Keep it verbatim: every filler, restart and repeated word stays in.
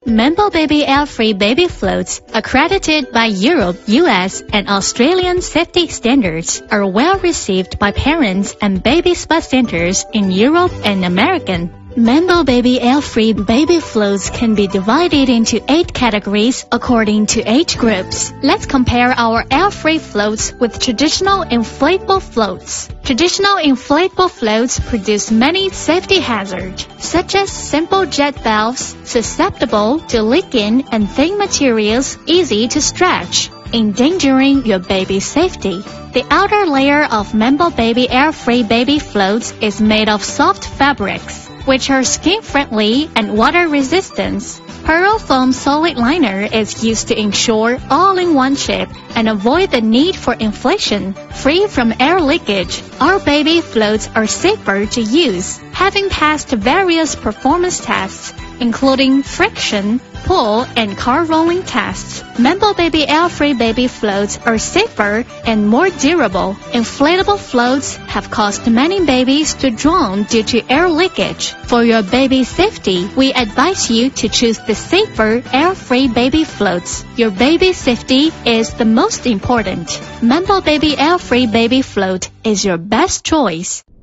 Mambo Baby Air-Free Baby Floats, accredited by Europe, U S, and Australian safety standards, are well received by parents and baby spa centers in Europe and American. Mambo Baby Air-Free Baby Floats can be divided into eight categories according to age groups. Let's compare our air-free floats with traditional inflatable floats. Traditional inflatable floats produce many safety hazards, such as simple jet valves, susceptible to leaking, and thin materials easy to stretch, endangering your baby's safety. The outer layer of Mambo Baby Air-Free Baby Floats is made of soft fabrics, which are skin-friendly and water-resistant. Pearl foam solid liner is used to ensure all-in-one shape and avoid the need for inflation, free from air leakage. Our baby floats are safer to use, having passed various performance tests, including friction, pull, and car rolling tests. Mambo Baby Air-Free Baby Floats are safer and more durable. Inflatable floats have caused many babies to drown due to air leakage. For your baby's safety, we advise you to choose the safer air-free baby floats. Your baby's safety is the most important. Mambo Baby Air-Free Baby Float is your best choice.